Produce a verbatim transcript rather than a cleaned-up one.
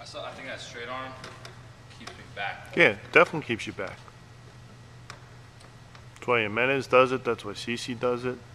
I saw. I think that straight arm keeps me back. Yeah, definitely keeps you back. That's why Jimenez does it. That's why Cece does it.